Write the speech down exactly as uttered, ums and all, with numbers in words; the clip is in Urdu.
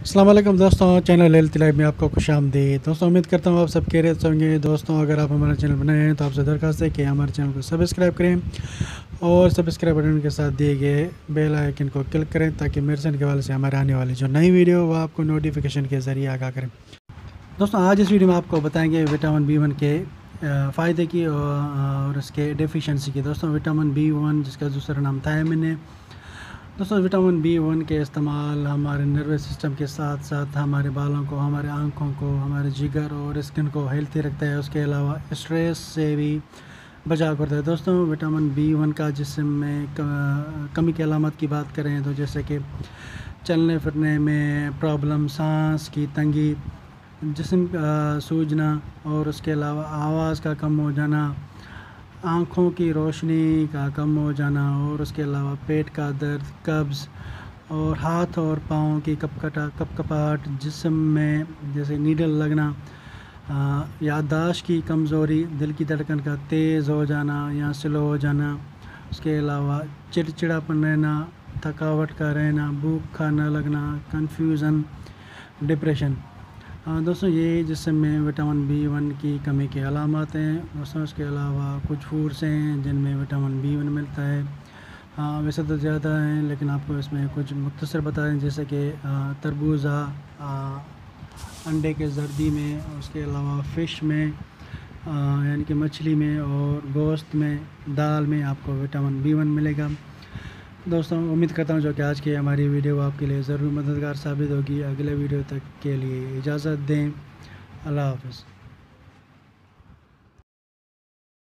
السلام علیکم دوستوں، چینل ہیلتھ لائف میں آپ کو خوش آمدید۔ دوستوں امید کرتا ہوں آپ سب خیریت سے ہوں گے۔ دوستوں اگر آپ ہمارا چینل بنائے ہیں تو آپ سے درخواست ہے کہ ہمارے چینل کو سبسکرائب کریں اور سبسکرائب بٹن کے ساتھ دیے گئے بیل آئیکن کو کلک کریں تاکہ میرے چینل کے والے سے ہمارے آنے والی جو نئی ویڈیو وہ آپ کو نوٹیفیکیشن کے ذریعے آگاہ کریں۔ دوستوں آج اس ویڈیو میں آپ کو بتائیں گے وٹامن بی ون کے فائدے کی اور اس کے ڈیفیشنسی کی۔ دوستوں وٹامن بی ون جس کا دوسرا نام تھائمن ہے۔ دوستوں وٹامن بی ون کے استعمال ہمارے نروس سسٹم کے ساتھ ساتھ ہمارے بالوں کو، ہمارے آنکھوں کو، ہمارے جگر اور اسکن کو ہیلتھی رکھتا ہے۔ اس کے علاوہ اسٹریس سے بھی بچاؤ کرتا ہے۔ دوستوں وٹامن بی ون کا جسم میں کمی کی علامات کی بات کریں تو جیسے کہ چلنے پھرنے میں پرابلم، سانس کی تنگی، جسم کا سوجنا اور اس کے علاوہ آواز کا کم ہو جانا، آنکھوں کی روشنی کا کم ہو جانا اور اس کے علاوہ پیٹ کا درد، قبض اور ہاتھ اور پاؤں کی کپ کٹا کپ کپاہٹ، جسم میں جیسے نیڈل لگنا، یادداشت کی کمزوری، دل کی دھڑکن کا تیز ہو جانا یا سلو ہو جانا، اس کے علاوہ چڑچڑاپن رہنا، تھکاوٹ کا رہنا، بھوک کا نہ لگنا، کنفیوژن، ڈپریشن۔ دوستوں یہ جسم میں وٹامن بی ون کی کمی کے علامات ہیں۔ دوستوں اس کے علاوہ کچھ فوڈس ہیں جن میں وٹامن بی ون ملتا ہے۔ ہاں ویسے تو زیادہ ہیں لیکن آپ کو اس میں کچھ مختصر بتا دیں، جیسے کہ تربوزہ، انڈے کے زردی میں، اس کے علاوہ فش میں یعنی کہ مچھلی میں اور گوشت میں، دال میں آپ کو وٹامن بی ون ملے گا۔ دوستوں امید کرتا ہوں جو کہ آج کی ہماری ویڈیو آپ کے لیے ضرور مددگار ثابت ہوگی۔ اگلے ویڈیو تک کے لیے اجازت دیں۔ اللہ حافظ۔